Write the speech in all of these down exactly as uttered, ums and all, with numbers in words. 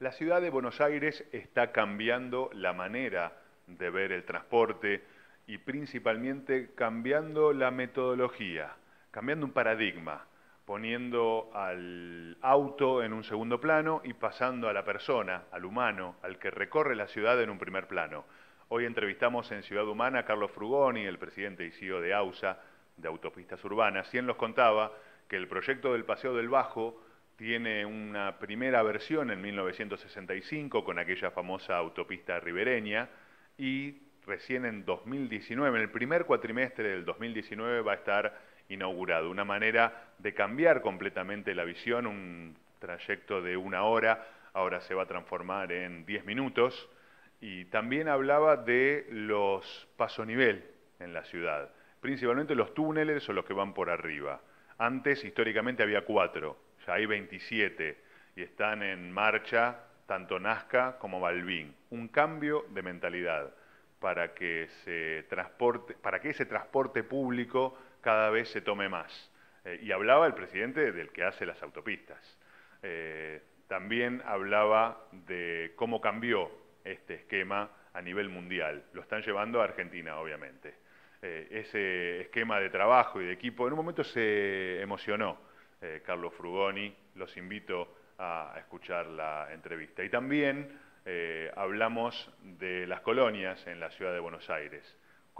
La ciudad de Buenos Aires está cambiando la manera de ver el transporte y principalmente cambiando la metodología, cambiando un paradigma, poniendo al auto en un segundo plano y pasando a la persona, al humano, al que recorre la ciudad en un primer plano. Hoy entrevistamos en Ciudad Humana a Carlos Frugoni, el presidente y C E O de AUSA, de Autopistas Urbanas, y él nos contaba que el proyecto del Paseo del Bajo tiene una primera versión en mil novecientos sesenta y cinco con aquella famosa autopista ribereña y recién en dos mil diecinueve, en el primer cuatrimestre del dos mil diecinueve va a estar inaugurado. Una manera de cambiar completamente la visión, un trayecto de una hora, ahora se va a transformar en diez minutos. Y también hablaba de los pasonivel en la ciudad, principalmente los túneles o los que van por arriba. Antes, históricamente, había cuatro, ya hay veintisiete y están en marcha tanto Nazca como Balbín. Un cambio de mentalidad para que, se transporte, para que ese transporte público cada vez se tome más. Eh, y hablaba el presidente del que hace las autopistas. Eh, también hablaba de cómo cambió este esquema a nivel mundial. Lo están llevando a Argentina, obviamente. Eh, ese esquema de trabajo y de equipo, en un momento se emocionó eh, Carlos Frugoni, los invito a, a escuchar la entrevista. Y también eh, hablamos de las colonias en la ciudad de Buenos Aires,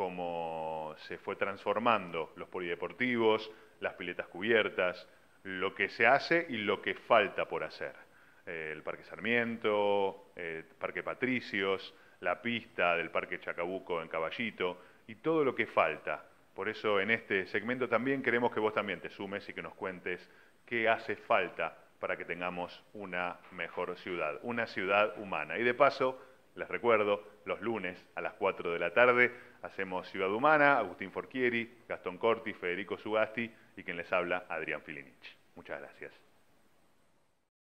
cómo se fue transformando los polideportivos, las piletas cubiertas, lo que se hace y lo que falta por hacer. Eh, el Parque Sarmiento, eh, Parque Patricios, la pista del Parque Chacabuco en Caballito, y todo lo que falta. Por eso en este segmento también queremos que vos también te sumes y que nos cuentes qué hace falta para que tengamos una mejor ciudad, una ciudad humana. Y de paso, les recuerdo, los lunes a las cuatro de la tarde hacemos Ciudad Humana, Agustín Forchieri, Gastón Corti, Federico Sugasti y quien les habla, Adrián Filinich. Muchas gracias.